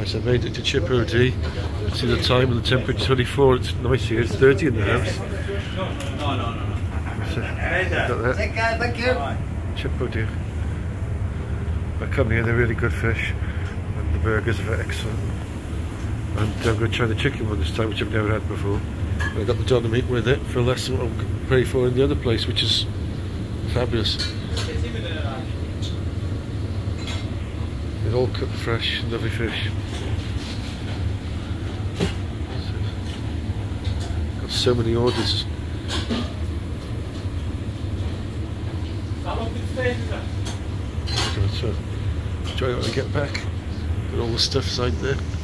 nice. I made it to Chip-o-dee. See the time and the temperature 24. It's nice here. It's 30 in the house. So, got that. Thank you. Chip-o-dee. I come here, they're really good fish, and the burgers are excellent. And I'm going to try the chicken one this time, which I've never had before. I got the doner meat with it for less than what I'm paying for in the other place, which is fabulous. It's all cooked fresh, lovely fish. Got so many orders. So, enjoy it when I get back. Got all the stuff inside there.